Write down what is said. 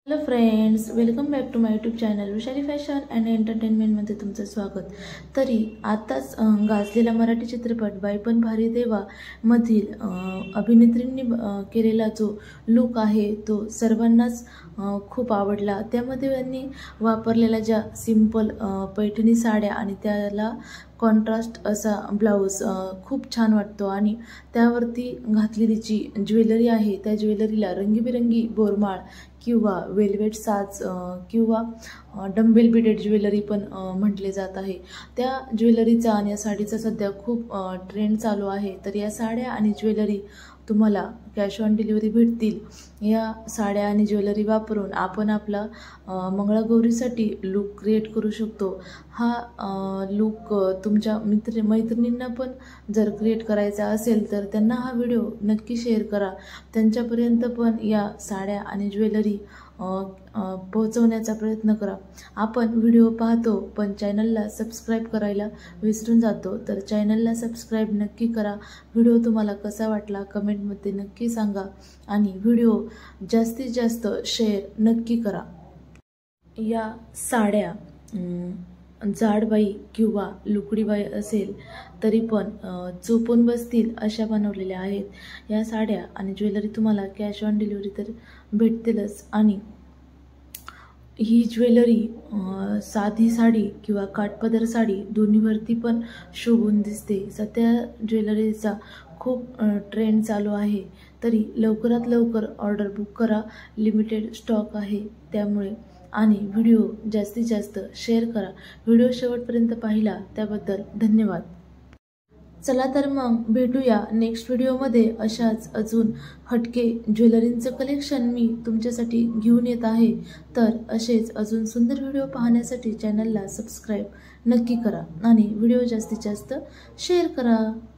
Hello friends, welcome back to my YouTube channel Vaishali fashion and एंटरटेनमेंटमध्ये तुमचं स्वागत. तरी आताच गाजलेला मराठी चित्रपट बाई पण भारी देवा मधील अभिनेत्रींनी केलेला जो लुक आहे तो सर्वांनाच खूप आवडला. त्यामध्ये त्यांनी वापरलेल्या ज्या सिंपल पैठणी साड्या आणि त्याला कॉन्ट्रास्ट असा ब्लाऊज खूप छान वाटतो आणि त्यावरती घातलेली जी ज्वेलरी आहे त्या ज्वेलरीला रंगीबेरंगी बोरमाळ किंवा वेल्वेट साज किंवा डंबेल बीडेड ज्वेलरी पण म्हटले जात आहे. त्या ज्वेलरीचा आणि या साडीचा सध्या खूप ट्रेंड चालू आहे. तर या साड्या आणि ज्वेलरी तुम्हाला कॅश ऑन डिलिव्हरी भेटतील. या साड्या आणि ज्वेलरी वापरून आपण आपला मंगळागौरीसाठी लूक क्रिएट करू शकतो. हा लूक तुमच्या मैत्रिणींना पण जर क्रिएट करायचा असेल तर त्यांना हा व्हिडिओ नक्की शेअर करा. त्यांच्यापर्यंत पण या साड्या आणि ज्वेलरी पोहोचवण्याचा प्रयत्न करा. आपण व्हिडिओ पाहतो पण चॅनलला सबस्क्राईब करायला विसरून जातो, तर चॅनलला सबस्क्राईब नक्की करा. व्हिडिओ तुम्हाला कसा वाटला कमेंटमध्ये नक्की सांगा आणि व्हिडिओ जास्तीत जास्त शेअर नक्की करा. या साड्या जाडबाई किंवा लुकडीबाई असेल तरी पण चोपून बसतील अशा बनवलेल्या आहेत. या साड्या आणि ज्वेलरी तुम्हाला कॅश ऑन डिलिव्हरी तर भेटतीलच आणि ही ज्वेलरी साधी साडी किंवा काठपदर साडी दोन्हीवरती पण शोभून दिसते. सध्या ज्वेलरीचा खूप ट्रेंड चालू आहे. तरी लवकरात लवकर ऑर्डर बुक करा. लिमिटेड स्टॉक आहे त्यामुळे. आणि व्हिडिओ जास्तीत जास्त शेअर करा. व्हिडिओ शेवटपर्यंत पाहिला त्याबद्दल धन्यवाद. चला तर मग भेटूया नेक्स्ट व्हिडिओमध्ये. अशाच अजून हटके ज्वेलरींचं कलेक्शन मी तुमच्यासाठी घेऊन येत आहे. तर असेच अजून सुंदर व्हिडिओ पाहण्यासाठी चॅनलला सबस्क्राईब नक्की करा आणि व्हिडिओ जास्तीत जास्त शेअर करा.